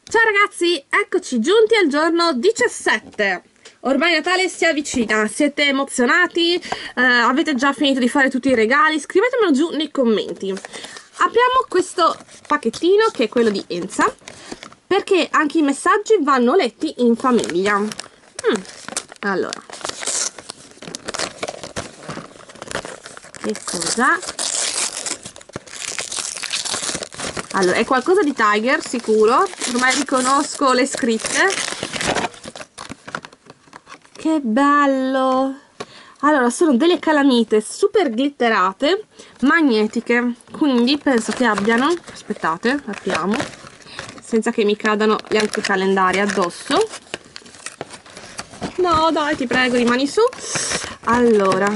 Ciao ragazzi, eccoci giunti al giorno 17. Ormai Natale si avvicina, siete emozionati? Avete già finito di fare tutti i regali? Scrivetemelo giù nei commenti. Apriamo questo pacchettino che è quello di Enza, perché anche i messaggi vanno letti in famiglia. Allora, che cos'è? Allora, è qualcosa di Tiger, sicuro. Ormai riconosco le scritte. Che bello! Allora, sono delle calamite super glitterate, magnetiche. Quindi penso che abbiano... Aspettate, apriamo. Senza che mi cadano gli altri calendari addosso. No, dai, ti prego, rimani su. Allora.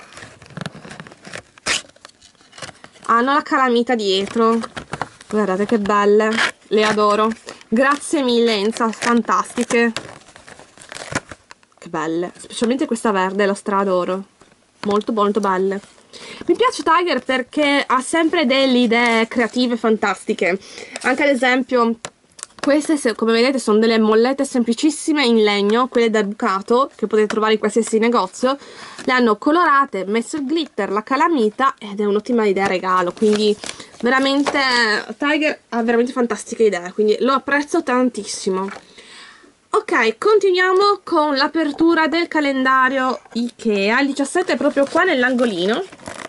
Hanno la calamita dietro. Guardate che belle, le adoro. Grazie mille Enza, fantastiche. Che belle, specialmente questa verde, la stra-adoro. Molto molto belle. Mi piace Tiger perché ha sempre delle idee creative fantastiche. Anche ad esempio queste, come vedete, sono delle mollette semplicissime in legno, quelle da bucato, che potete trovare in qualsiasi negozio. Le hanno colorate, messo il glitter, la calamita, ed è un'ottima idea regalo, quindi veramente Tiger ha veramente fantastiche idee, quindi lo apprezzo tantissimo. Ok, continuiamo con l'apertura del calendario Ikea. Il 17 è proprio qua nell'angolino.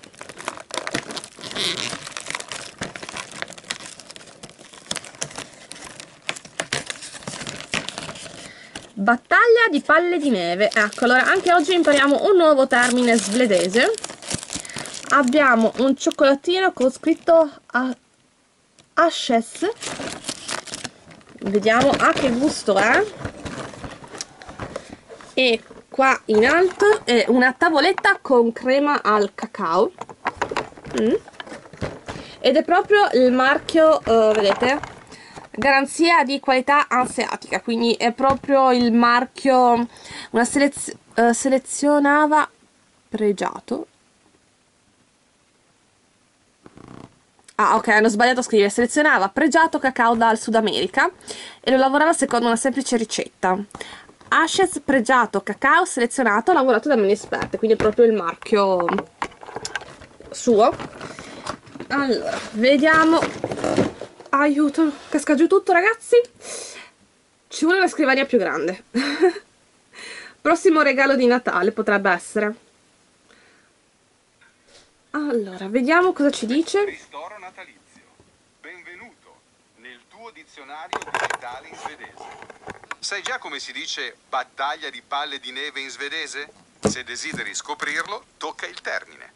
Battaglia di palle di neve. Ecco, allora anche oggi impariamo un nuovo termine svedese. Abbiamo un cioccolatino con scritto Ashes. Vediamo a che gusto è. E qua in alto è una tavoletta con crema al cacao. Ed è proprio il marchio, vedete? Garanzia di qualità anseatica, quindi è proprio il marchio, una selezionava pregiato. Ah, ok, hanno sbagliato a scrivere. Selezionava pregiato cacao dal Sud America e lo lavorava secondo una semplice ricetta. Ashes pregiato cacao selezionato, lavorato da mani esperte, quindi è proprio il marchio suo. Allora, vediamo. Aiuto, casca giù tutto ragazzi. Ci vuole una scrivania più grande. Prossimo regalo di Natale potrebbe essere. Allora, vediamo cosa ci dice. Ristoro natalizio. Benvenuto nel tuo dizionario digitale in svedese. Sai già come si dice battaglia di palle di neve in svedese? Se desideri scoprirlo, tocca il termine.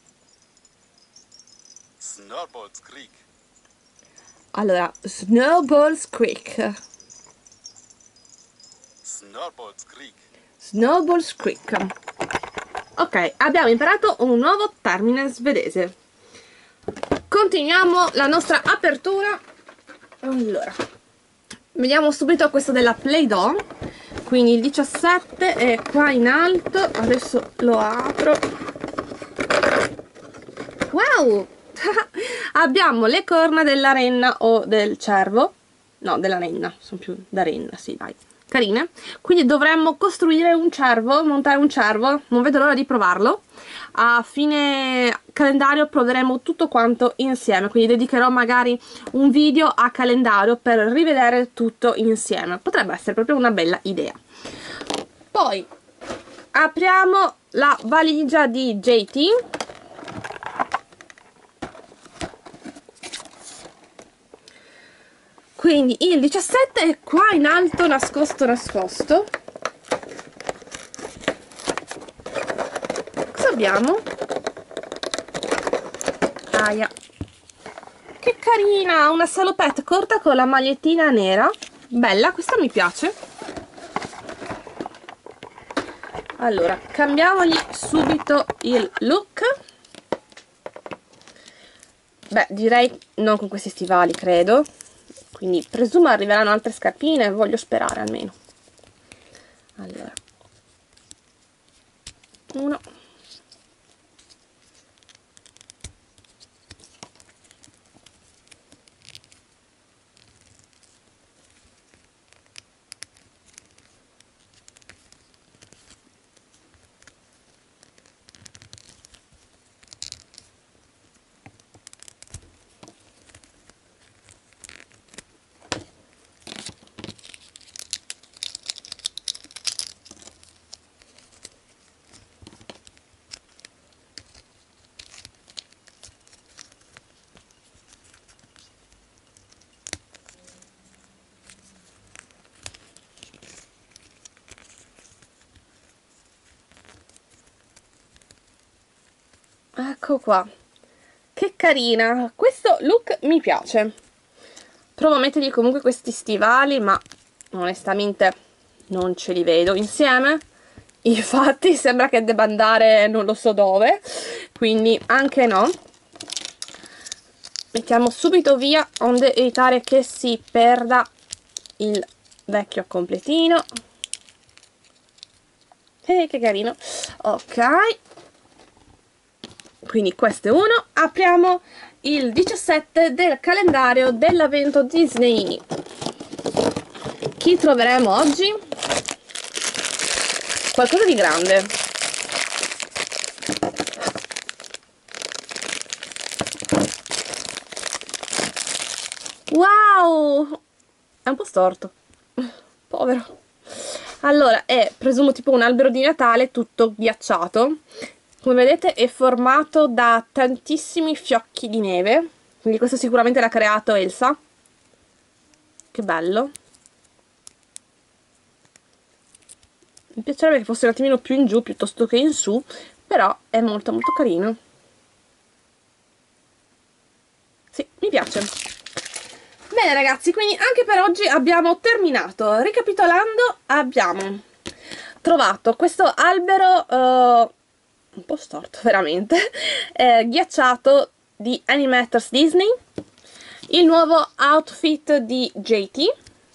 Snowballs Creek. Allora, Snowballs Creek. Snowballs Creek. Snowballs Creek. Ok, abbiamo imparato un nuovo termine svedese. Continuiamo la nostra apertura. Allora, vediamo subito questo della Play-Doh. Quindi il 17 è qua in alto. Adesso lo apro. Wow! Abbiamo le corna della renna o del cervo. No, della renna, sono più da renna, sì, dai. Carine. Quindi dovremmo costruire un cervo, montare un cervo. Non vedo l'ora di provarlo. A fine calendario proveremo tutto quanto insieme. Quindi dedicherò magari un video a calendario per rivedere tutto insieme. Potrebbe essere proprio una bella idea. Poi apriamo la valigia di JT. Quindi il 17 è qua in alto, nascosto. Cosa abbiamo? Aia. Che carina, una salopette corta con la magliettina nera. Bella, questa mi piace. Allora, cambiamogli subito il look. Beh, direi non con questi stivali, credo. Quindi presumo arriveranno altre scarpine, voglio sperare almeno. Allora, uno, ecco qua, che carina, questo look mi piace. Provo a mettergli comunque questi stivali, ma onestamente non ce li vedo insieme, infatti sembra che debba andare non lo so dove, quindi anche no. Mettiamo subito via onde evitare che si perda il vecchio completino. Che carino. Ok, quindi questo è uno. Apriamo il 17 del calendario dell'avvento Disney. Chi troveremo oggi? Qualcosa di grande. Wow! È un po' storto. Povero. Allora, è presumo tipo un albero di Natale tutto ghiacciato. Come vedete è formato da tantissimi fiocchi di neve. Quindi questo sicuramente l'ha creato Elsa. Che bello. Mi piacerebbe che fosse un attimino più in giù piuttosto che in su, però è molto molto carino. Sì, mi piace. Bene ragazzi, quindi anche per oggi abbiamo terminato. Ricapitolando, abbiamo trovato questo albero un po' storto veramente, ghiacciato di Animators Disney, il nuovo outfit di JT,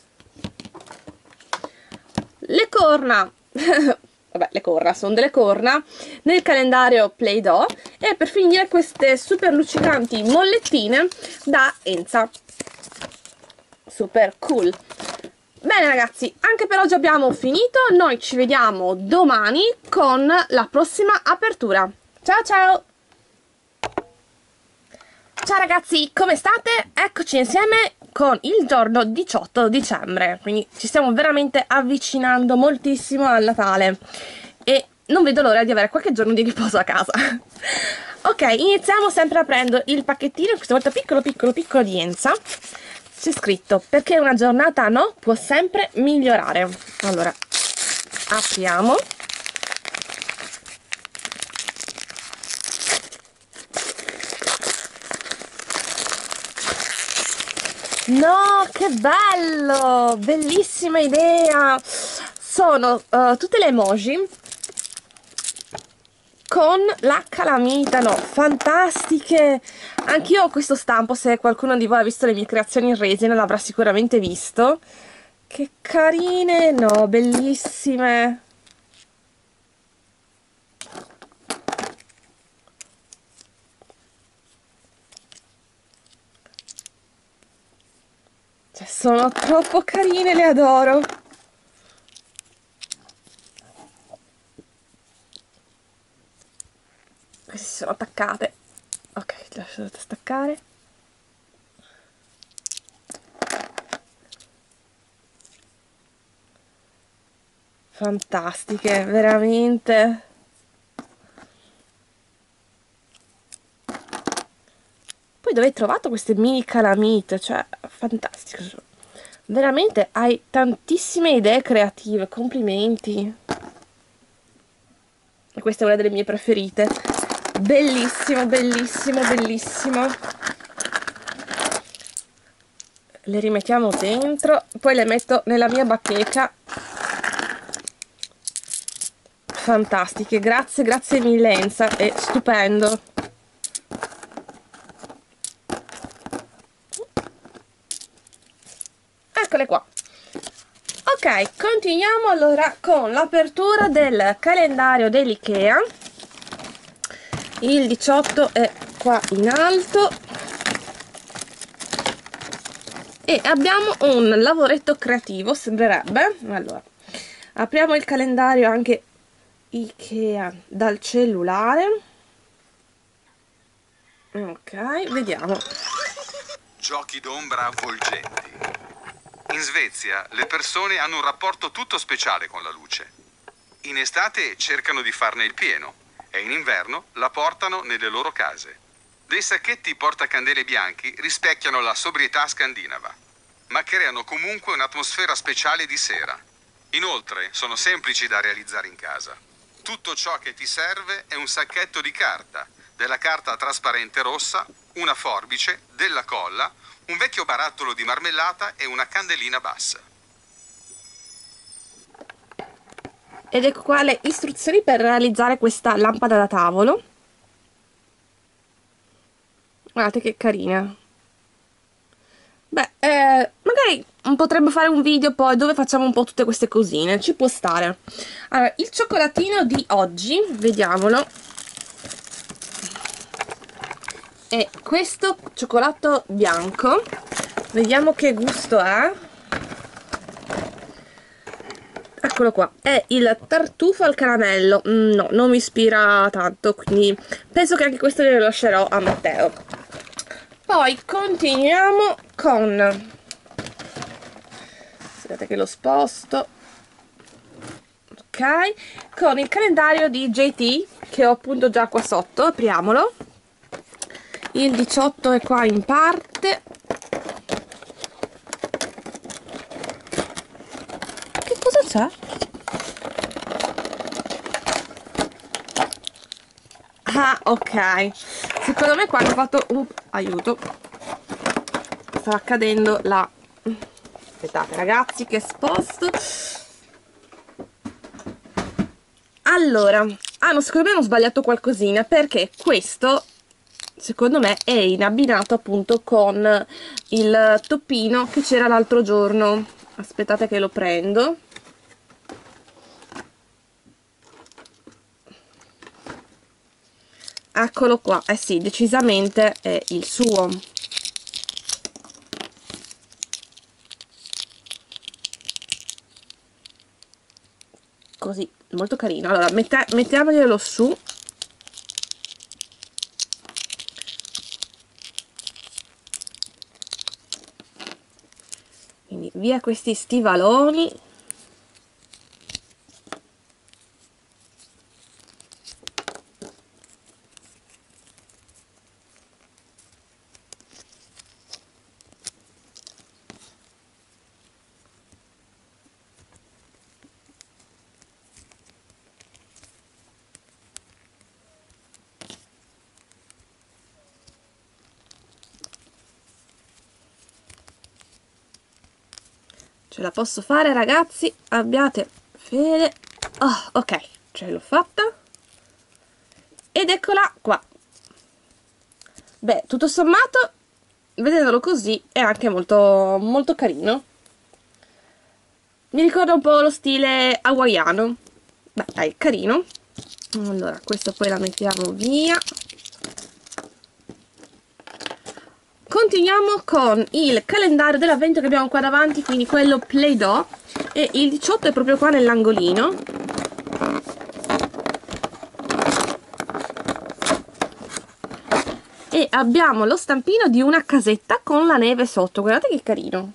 le corna vabbè, le corna, sono delle corna nel calendario Play-Doh, e per finire queste super luccicanti mollettine da Enza. Super cool. Bene ragazzi, anche per oggi abbiamo finito. Noi ci vediamo domani con la prossima apertura. Ciao ciao! Ciao ragazzi, come state? Eccoci insieme con il giorno 18 dicembre, quindi ci stiamo veramente avvicinando moltissimo al Natale e non vedo l'ora di avere qualche giorno di riposo a casa. Ok, iniziamo sempre aprendo il pacchettino, questa volta piccolo piccolo piccolo di Enza. C'è scritto: perché una giornata no può sempre migliorare. Allora, apriamo. No, che bello! Bellissima idea! Sono tutte le emoji con la calamita, no, fantastiche! Anch'io ho questo stampo, se qualcuno di voi ha visto le mie creazioni in resina l'avrà sicuramente visto. Che carine, no, bellissime! Cioè, sono troppo carine, le adoro! Queste si sono attaccate. Ok, lascio staccare. Fantastiche, veramente. Poi dove hai trovato queste mini calamite? Cioè, fantastico. Veramente hai tantissime idee creative, complimenti. E questa è una delle mie preferite. Bellissimo, bellissimo, bellissimo. Le rimettiamo dentro, poi le metto nella mia bacheca. Fantastiche, grazie, grazie mille Enza, è stupendo. Eccole qua. Ok, continuiamo allora con l'apertura del calendario dell'Ikea. Il 18 è qua in alto e abbiamo un lavoretto creativo, sembrerebbe. Allora, apriamo il calendario anche Ikea dal cellulare. Ok, vediamo. Giochi d'ombra avvolgenti. In Svezia le persone hanno un rapporto tutto speciale con la luce. In estate cercano di farne il pieno e in inverno la portano nelle loro case. Dei sacchetti portacandele bianchi rispecchiano la sobrietà scandinava, ma creano comunque un'atmosfera speciale di sera. Inoltre sono semplici da realizzare in casa. Tutto ciò che ti serve è un sacchetto di carta, della carta trasparente rossa, una forbice, della colla, un vecchio barattolo di marmellata e una candelina bassa. Ed ecco qua le istruzioni per realizzare questa lampada da tavolo. Guardate che carina. Beh, magari potremmo fare un video poi dove facciamo un po' tutte queste cosine, ci può stare. Allora, il cioccolatino di oggi, vediamolo, è questo cioccolato bianco. Vediamo che gusto è. Eccolo qua, è il tartufo al caramello. No, non mi ispira tanto, quindi penso che anche questo lo lascerò a Matteo. Poi continuiamo con, aspettate che lo sposto, ok, con il calendario di JT che ho appunto già qua sotto. Apriamolo. Il 18 è qua in parte. Che cosa c'è? Ah, ok, secondo me qua hanno fatto un aiuto, stava accadendo la, aspettate ragazzi che sposto. Allora, no, secondo me hanno sbagliato qualcosina, perché questo secondo me è in abbinato appunto con il toppino che c'era l'altro giorno. Aspettate che lo prendo. Eccolo qua, eh sì, decisamente è il suo. Così, molto carino. Allora, mettiamoglielo su. Quindi via questi stivaloni. Ce la posso fare ragazzi, abbiate fede. Oh, ok, ce l'ho fatta. Ed eccola qua. Beh, tutto sommato, vedendolo così, è anche molto, molto carino. Mi ricorda un po' lo stile hawaiano. Beh, dai, carino. Allora, questo poi la mettiamo via. Continuiamo con il calendario dell'avvento che abbiamo qua davanti, quindi quello Play-Doh, e il 18 è proprio qua nell'angolino. E abbiamo lo stampino di una casetta con la neve sotto, guardate che carino.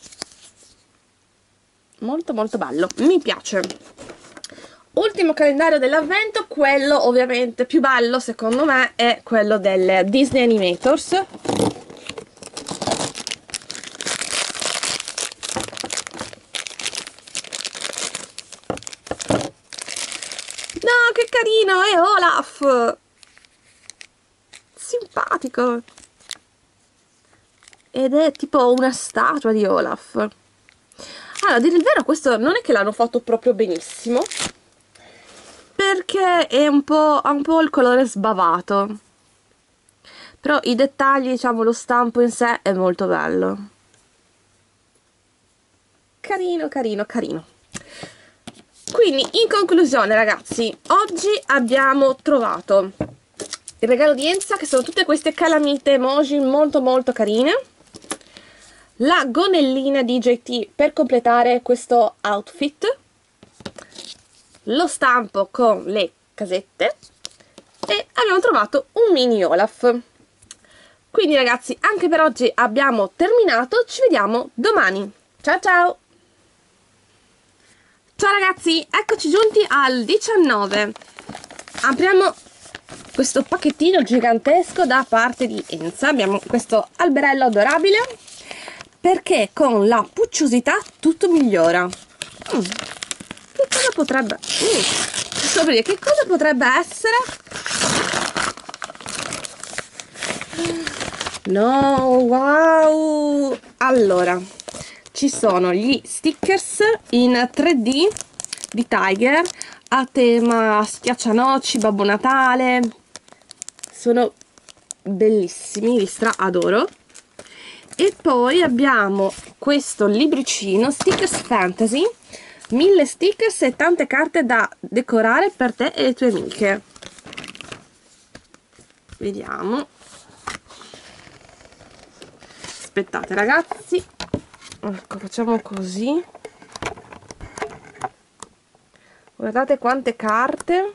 Molto molto bello, mi piace. Ultimo calendario dell'avvento, quello ovviamente più bello secondo me è quello del Disney Animators. No, che carino, è Olaf! Simpatico! Ed è tipo una statua di Olaf. Allora, a dire il vero, questo non è che l'hanno fatto proprio benissimo, perché è ha un po' il colore sbavato. Però i dettagli, diciamo, lo stampo in sé è molto bello. Carino, carino, carino. Quindi, in conclusione, ragazzi, oggi abbiamo trovato il regalo di Enza, che sono tutte queste calamite emoji molto molto carine, la gonnellina di JT per completare questo outfit, lo stampo con le casette e abbiamo trovato un mini Olaf. Quindi ragazzi, anche per oggi abbiamo terminato, ci vediamo domani. Ciao ciao! Ciao ragazzi, eccoci giunti al 19. Apriamo questo pacchettino gigantesco da parte di Enza. Abbiamo questo alberello adorabile, perché con la pucciosità tutto migliora. Che cosa potrebbe... che cosa potrebbe essere? No, wow! Allora, ci sono gli stickers in 3D di Tiger a tema schiaccianoci, Babbo Natale. Sono bellissimi, li adoro. E poi abbiamo questo libricino Stickers Fantasy, 1000 stickers e tante carte da decorare per te e le tue amiche. Vediamo. Aspettate ragazzi, ecco, facciamo così. Guardate quante carte.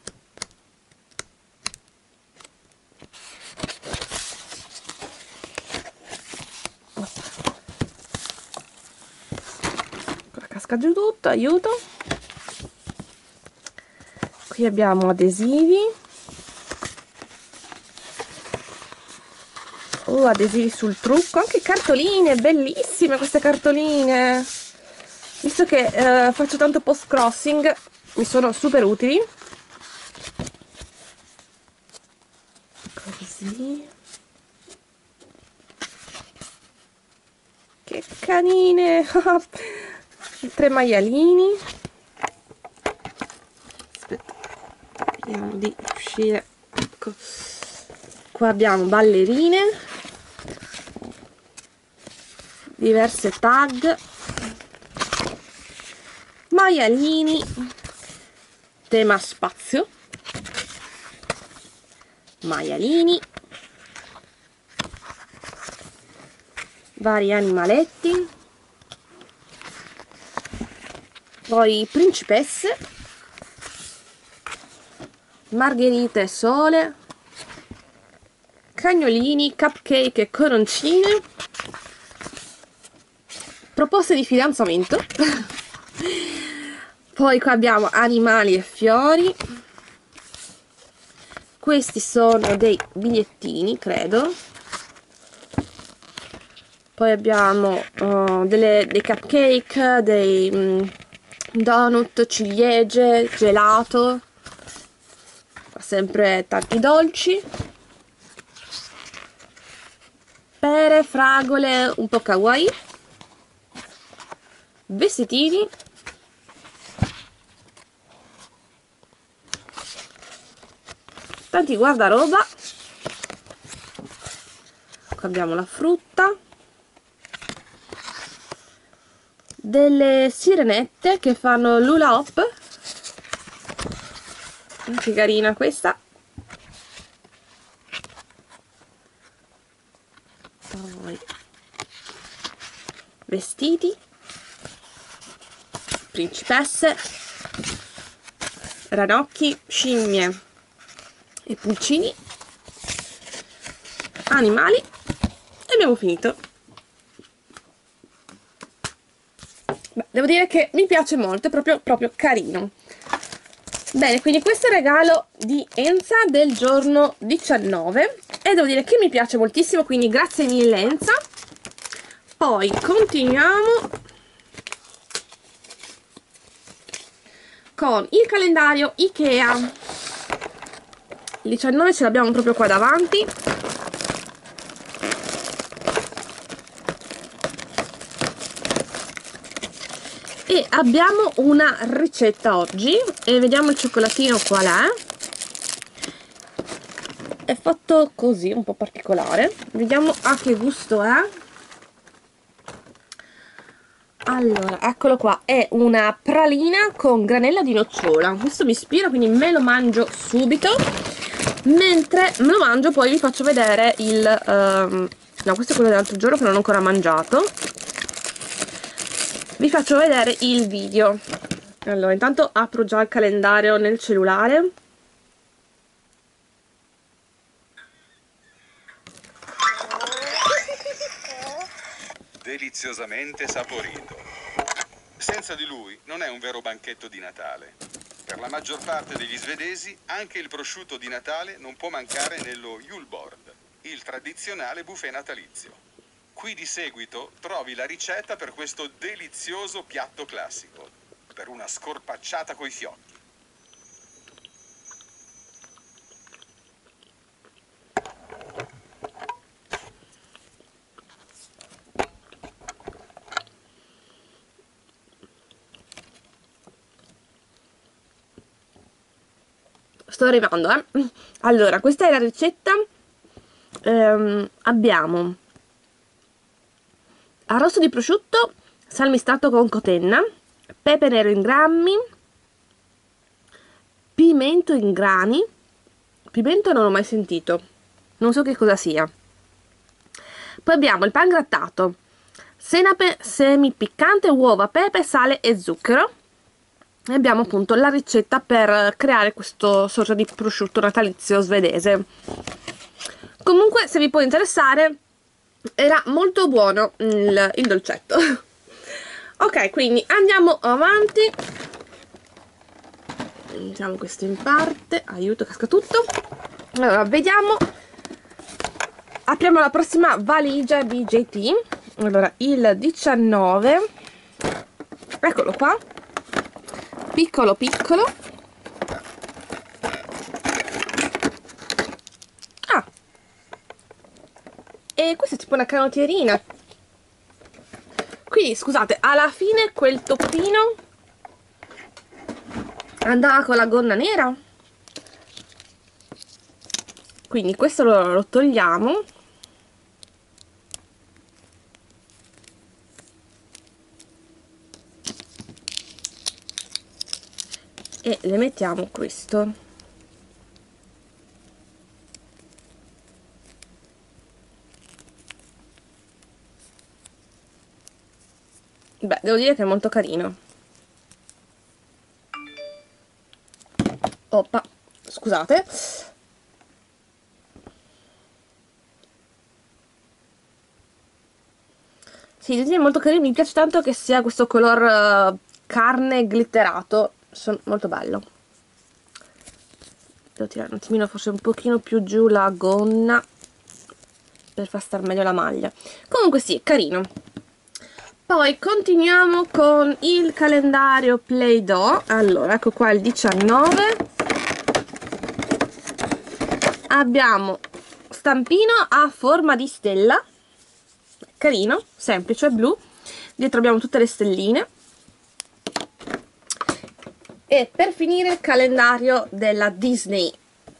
Casca giù tutto, aiuto. Qui abbiamo adesivi. Adesivi sul trucco, anche cartoline, bellissime queste cartoline. Visto che faccio tanto post crossing, mi sono super utili. Così. Che carine. 3 maialini. Aspetta, vediamo di uscire. Ecco. Qua abbiamo ballerine, diverse tag, maialini, tema spazio, maialini, vari animaletti, poi principesse, margherite e sole, cagnolini, cupcake e coroncine, proposte di fidanzamento. Poi qua abbiamo animali e fiori. Questi sono dei bigliettini, credo. Poi abbiamo dei cupcake, dei donut, ciliegie, gelato. Qua sempre tanti dolci. Pere, fragole, un po' kawaii. Vestitini. Tanti guardaroba. Qua abbiamo la frutta. Delle sirenette che fanno l'hula hop. Che carina questa. Poi vestiti, principesse, ranocchi, scimmie e pulcini, animali, e abbiamo finito. Beh, devo dire che mi piace molto, è proprio carino. Bene, quindi questo è il regalo di Enza del giorno 19 e devo dire che mi piace moltissimo, quindi grazie mille Enza. Poi continuiamo con il calendario Ikea. Il 19 ce l'abbiamo proprio qua davanti. E abbiamo una ricetta oggi e vediamo il cioccolatino qual è fatto così, un po' particolare, vediamo a che gusto è. Allora, eccolo qua, è una pralina con granella di nocciola. Questo mi ispira, quindi me lo mangio subito. Mentre me lo mangio poi vi faccio vedere il no, questo è quello dell'altro giorno che non ho ancora mangiato. Vi faccio vedere il video. Allora, intanto apro già il calendario nel cellulare. Deliziosamente saporito. Senza di lui non è un vero banchetto di Natale. Per la maggior parte degli svedesi anche il prosciutto di Natale non può mancare nello julbord, il tradizionale buffet natalizio. Qui di seguito trovi la ricetta per questo delizioso piatto classico, per una scorpacciata coi fiocchi. sto arrivando, allora, questa è la ricetta. Abbiamo arrosto di prosciutto salmistrato con cotenna, pepe nero in grammi, pimento in grani. Pimento non l'ho mai sentito, non so che cosa sia. Poi abbiamo il pan grattato, senape semipiccante, uova, pepe, sale e zucchero. E abbiamo appunto la ricetta per creare questo sorta di prosciutto natalizio svedese. Comunque, se vi può interessare, era molto buono il dolcetto. Ok, quindi andiamo avanti. Mettiamo questo in parte. Aiuto, casca tutto. Allora, vediamo. Apriamo la prossima valigia di JT. Allora, il 19. Eccolo qua. Piccolo piccolo. Ah. E questa è tipo una canottierina. Quindi, scusate, alla fine quel toppino andava con la gonna nera. Quindi questo lo togliamo. E le mettiamo questo. Beh, devo dire che è molto carino. Oppa, scusate. Sì, il disegno è molto carino, mi piace tanto che sia questo color carne glitterato, molto bello. Devo tirare un attimino, forse un pochino più giù la gonna per far star meglio la maglia. Comunque sì, è carino. Poi continuiamo con il calendario Play-Doh. Allora, ecco qua il 19. Abbiamo stampino a forma di stella. Carino, semplice, blu. Dietro abbiamo tutte le stelline. E per finire il calendario della Disney.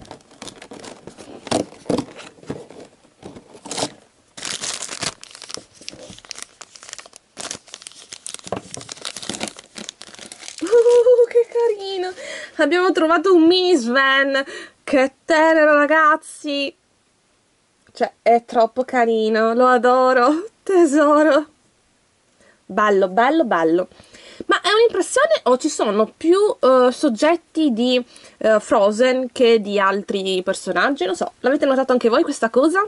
Che carino! Abbiamo trovato un mini Sven. Che tenero, ragazzi! Cioè, è troppo carino, lo adoro, tesoro. Bello, bello, bello. Ma è un'impressione o ci sono più soggetti di Frozen che di altri personaggi? Non so, l'avete notato anche voi questa cosa?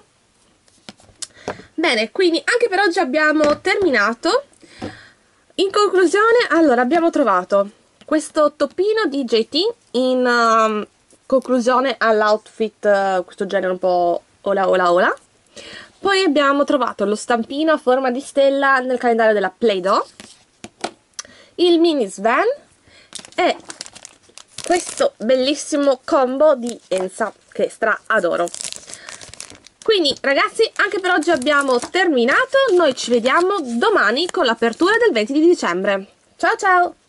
Bene, quindi anche per oggi abbiamo terminato. In conclusione, allora, abbiamo trovato questo toppino di JT in conclusione all'outfit, questo genere un po' ola ola ola. Poi abbiamo trovato lo stampino a forma di stella nel calendario della Play-Doh, il mini Sven e questo bellissimo combo di Elsa che stra adoro. Quindi ragazzi, anche per oggi abbiamo terminato, noi ci vediamo domani con l'apertura del 20 di dicembre. Ciao ciao!